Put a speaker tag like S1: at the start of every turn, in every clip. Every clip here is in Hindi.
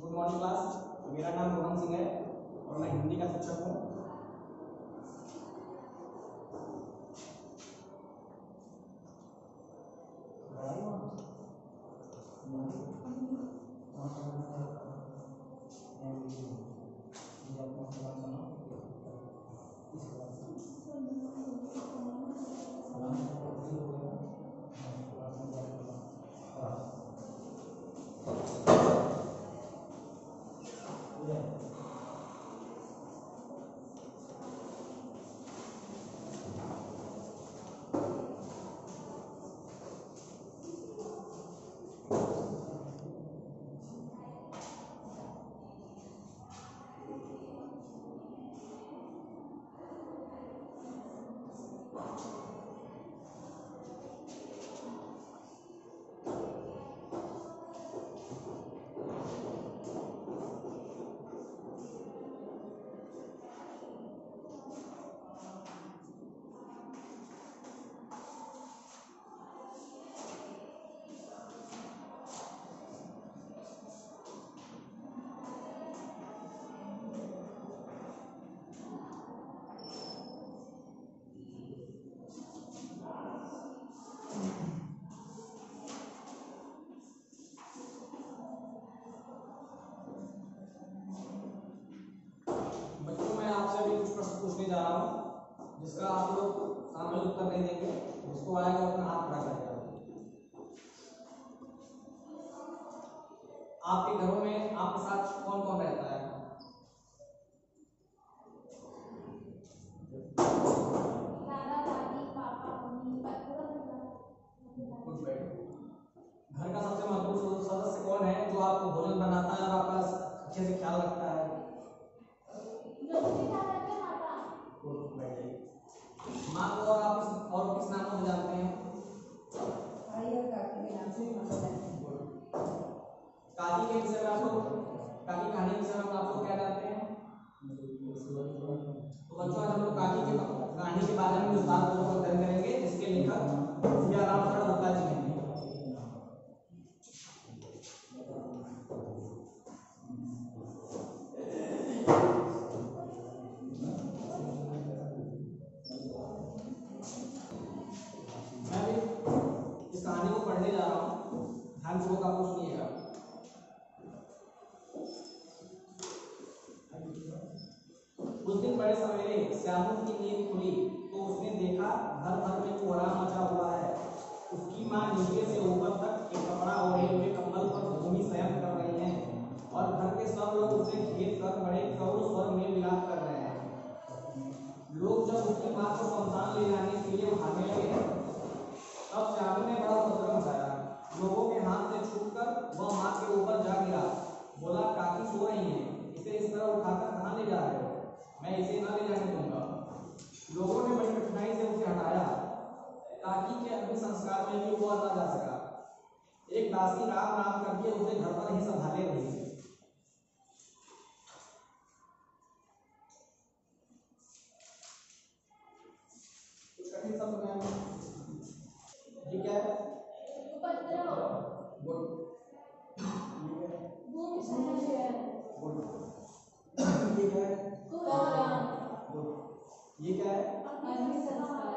S1: Good morning class. मेरा नाम रोहन सिंह है और मैं हिंदी का शिक्षक हूँ। पूछने जा रहा हूँ जिसका आप लोग सामने उत्तर नहीं देंगे, जिसको आएगा अपना हाथ खड़ा करेगा। आपके घरों में आपके साथ कौन कौन रहता है?
S2: दादा दादी पापा मम्मी
S1: घर का सबसे महत्वपूर्ण सदस्य कौन है जो आपको भोजन बनाता है और आपका अच्छे से ख्याल रखता है? माँ को और आप और किस नामों से जानते हैं?
S2: भाई और काकी के नाम से
S1: काकी के विषय में आप लोग, काकी कहानी के विषय में आप लोग क्या जानते हैं? तो बच्चों आज हम लोग काकी के कहानी के बारे में विस्तारपूर्वक अध्ययन करेंगे, जिसके लेखक श्री राम गुप्ता जी हैं। इस कहानी को पढ़ने जा रहा हूँ, ध्यानपूर्वक आपको सुनिएगा। उस दिन बड़े सवेरे श्यामू की नींद खुली तो उसने देखा घर भर में कोहराम मचा हुआ है। उसकी माँ नीचे से ऊपर तक एक कपड़ा ओढ़े हुए कंबल पर भूमि शयन कर रही हैं और घर के सब लोग उसे घेर कर बड़े करुण स्वर में विलाप कर रहे हैं। लोग जब उसकी माँ को शमशान ले जाने के लिए भागने लगे तब श्यामू ने बड़ा उपद्रव मचाया। लोगों के हाथ से छूटकर वह माँ के ऊपर जा गिरा। बोला, काकी सो रही हैं, इसे इस तरह उठाकर कहाँ ले जा रहे हो? मैं इसे ना ले जाने दूंगा। लोगों ने बड़ी कठिनाई से उसे हटाया। काकी के अग्नि संस्कार में भी वो ना जा सका। एक दासी राम राम करके उसे घर पर ही संभाले रही। कुछ कठिन शब्द में ये क्या है?
S2: उपद्रव
S1: गुड।
S2: भूमि शयन
S1: गुड। ये क्या है?
S2: कोहराम
S1: गुड। ये क्या है?
S2: अग्नि संस्कार।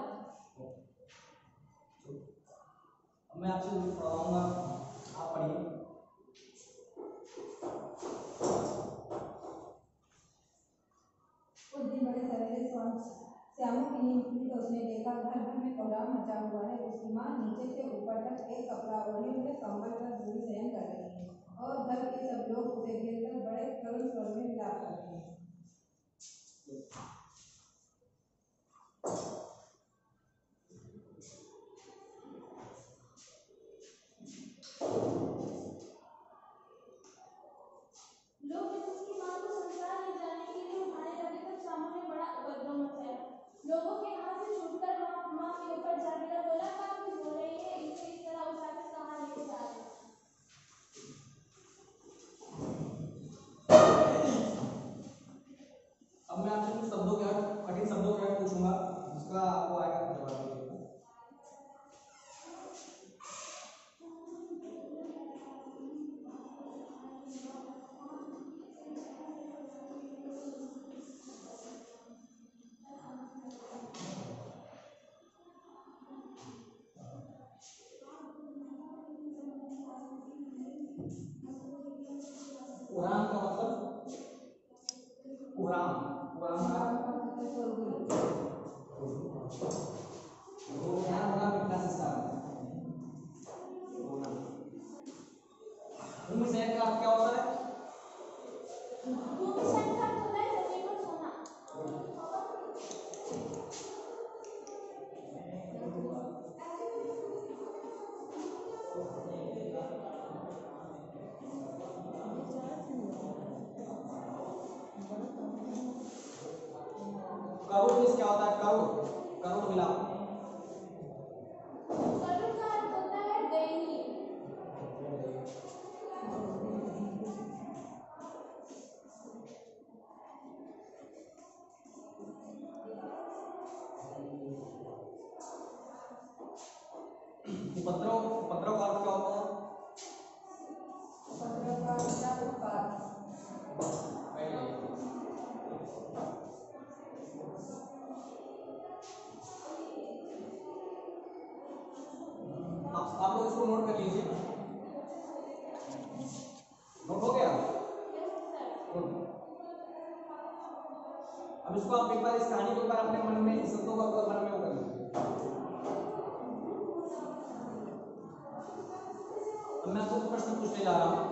S1: मैं आपसे पढ़ाऊंगा, आप पढ़िए।
S2: उस दिन बड़े सवेरे श्यामू की नींद खुली तो उसने देखा घर भर में कोहराम मचा हुआ है। उसकी माँ नीचे से ऊपर तक एक कपड़ा ओढ़े हुए कंबल पर भूमि शयन कर रही है और घर के सब लोग उसे घेरकर बड़े करुण स्वर में विलाप कर रहे हैं। लोग जब उसकी माँ को संसार ले जाने के लिए उठाने लगे तब श्यामू ने बड़ा उपद्रव मचाया। लोगों के हाथ से छूटकर माँ के ऊपर जा गिरा। बोला, काकी सो रही है, इसे इस तरह उठाकर कहाँ ले जा रहे हो?
S1: अब मैं आपसे कुछ शब्दों के कठिन शब्दों के पूछूंगा, जिसका आपको आएगा जवाब दीजिएगा। कुरान का मतलब कुरान कुरान का रोना होगा मीठा शीशा रोना। भूमिशयन का अर्थ क्या होता है?
S3: भूमिशयन का अर्थ होता है जमीन पर सोना।
S1: करोड़ मीन्स क्या होता है? करोड़ करोड़ मिलाप।
S3: करोड़ का अर्थ होता है दयनीय।
S1: उपद्रव उपद्रव का अर्थ क्या होता है?
S2: उपद्रव का उत्पात।
S1: आप लोग इसको नोट कर लीजिए। नोट हो गया? अब इसको आप एक बार इस कहानी के ऊपर अपने मन में शब्दों का मन में कर लीजिए। अब मैं आपको प्रश्न पूछने जा रहा हूँ।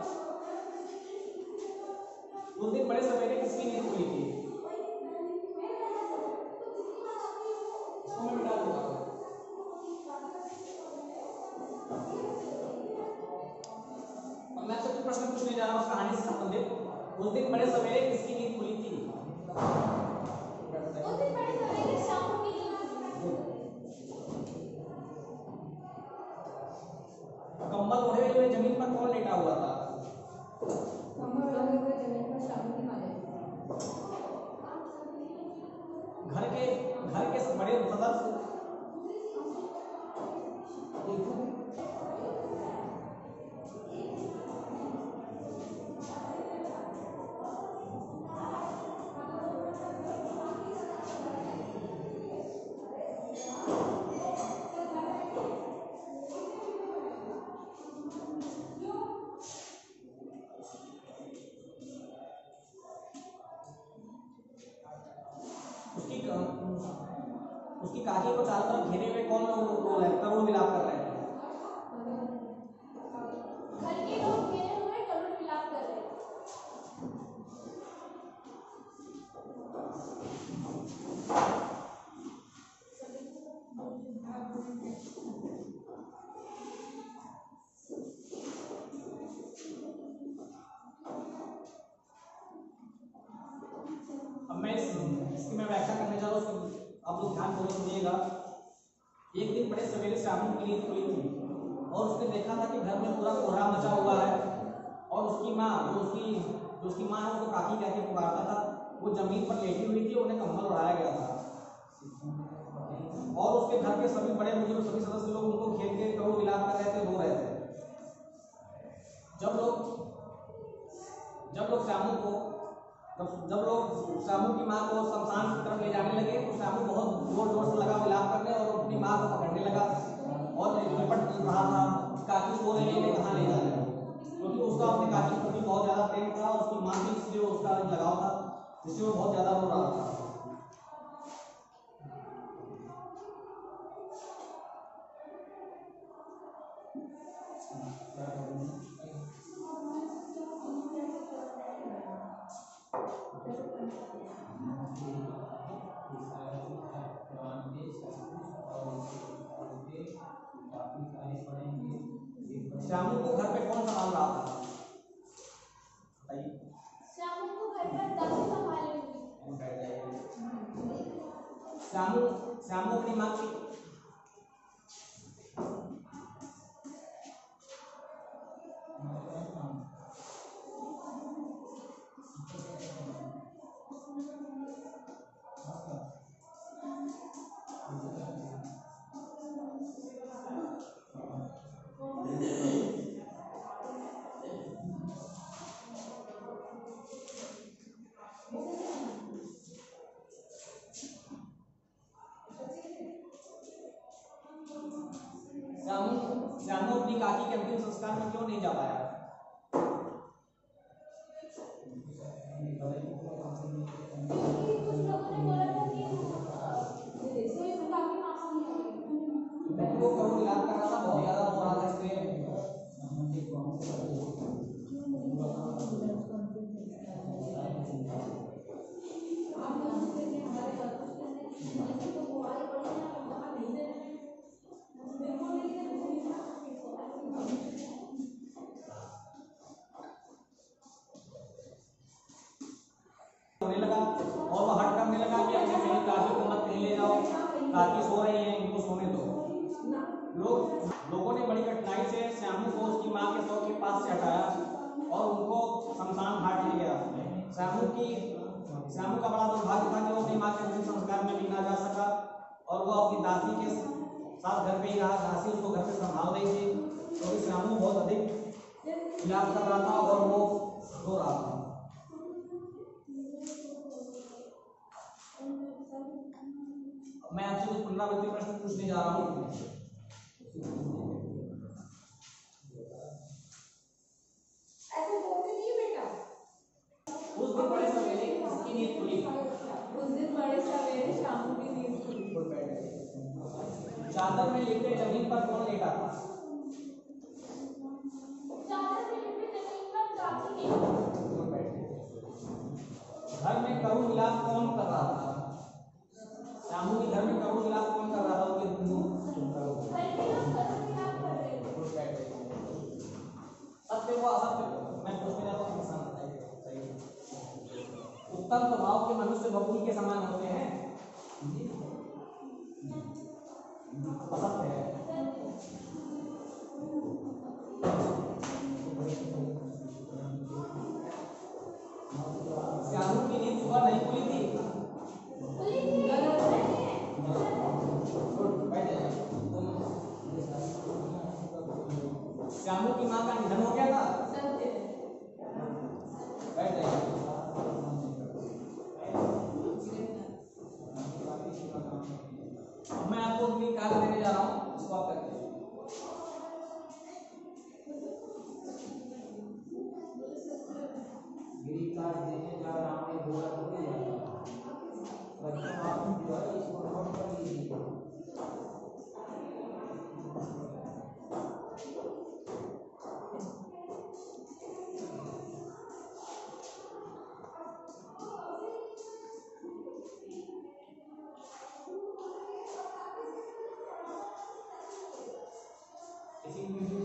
S1: उस दिन बड़े सवेरे किसकी नींद खुली थी? इसको मैं मिटा दूंगा। अब मैं आपसे प्रश्न पूछने जा रहा हूँ कहानी से संबंधित। उस दिन बड़े सवेरे किसकी नींद खुली थी?
S3: उस दिन बड़े सवेरे शामू की नींद खुली।
S1: कंबल ओढ़े हुए जमीन पर कौन लेटा हुआ था?
S2: कंबल ओढ़े हुए जमीन पर शामू की माँ लेटी थी।
S1: घर के बड़े सदस्य उसकी काकी को चारों तरफ घेरे हुए कौन लोग है? करोड़ मिलाप कर रहे हैं।
S3: घर के लोग घेरे हुए करोड़ मिलाप कर रहे हैं।
S1: अब मैं इसकी मैं व्याख्या करने जा रहा हूँ, आप लोग ध्यान पूर्वक सुनिएगा। एक दिन बड़े सवेरे शामू की नींद खुली थी और उसने देखा था कि घर में पूरा कोहरा मचा हुआ है और उसकी माँ जो उसकी माँ है उसको काकी कह के पुकारता था, वो जमीन पर लेटी हुई थी, उन्हें कंबल उड़ाया गया था और उसके घर के सभी बड़े बुजुर्ग सभी सदस्य लोग उनको खेल के करोड़ मिलाप कर रहे थे, रो रहे थे। जब लोग शामू की माँ को शमशान की तरफ ले जाने लगे तो शामू बहुत जोर जोर से लगा विलाप करने और अपनी माँ को पकड़ने लगा और लिपट रहा था काकी सो रही है, कहाँ ले जा रहे हैं, क्योंकि उसका अपने काकी के प्रति बहुत ज्यादा प्रेम था, उसकी माँ भी इसलिए उसका लगाव था, जिससे वो बहुत ज्यादा रो रहा था। श्यामू को घर पे कौन संभाल रहा था?
S3: श्यामू को घर पर दादी संभाले हुए।
S1: श्यामू अपनी माँ की श्यामू अपनी काकी के अंतिम संस्कार में क्यों नहीं जा पाया?
S3: क्योंकि कुछ लोगों ने बोला था कि कोई काफी मासूम है।
S1: लेकिन वो करोड़ इलाज कर रहा था, बहुत ज्यादा हो रहा था इसलिए। होने लगा और वो हट करने लगा कि अपने मेरी काकी को मत कहीं ले जाओ, काकी सो रही है, इनको सोने दो। लोगों ने बड़ी कठिनाई से श्यामू को उसकी माँ के शव के पास से हटाया और उनको शमशान घाट ले गया। श्यामू का बड़ा दुर्भाग्य था कि वो अपनी माँ के अंतिम संस्कार में भी ना जा सका और वो अपनी दासी के साथ घर पे ही रहा। दासी उसको घर पे संभाल रही थी क्योंकि श्यामू बहुत अधिक इलाज कर रहा था और वो रो रहा था। मैं आपसे कुछ पुनरावृत्ति प्रश्न पूछने जा रहा हूँ।
S2: ऐसे बोलते नहीं बेटा।
S1: उस दिन बड़े सवेरे किसकी नींद खुली?
S2: उस दिन बड़े सवेरे शामू की नींद खुली।
S1: चादर में लेटे जमीन पर कौन लेटा था?
S3: चादर में लिपटे जमीन पर काकी लेटी।
S1: घर में करुण विलाप कौन कर रहा था? श्यामू के घर में करुण विलाप कौन कर रहा था?
S3: घर के लोग करुण विलाप कर रहे थे।
S1: सत्य को असत्य को मैं पूछने जाता हूँ, इंसान बताइए सही। उत्तम स्वभाव के मनुष्य बबूल के समान होते हैं, असत्य है। श्यामू की नींद सुबह नहीं खुली थी।
S3: खुली थी।
S1: श्यामू की माँ का निधन हो गया था। बैठ जाइए। मैं आपको उनकी कार्य देने जा रहा हूँ, इसको आप करके देने जा रहा हूँ। इसको नोट कर लीजिए। इसी वीडियो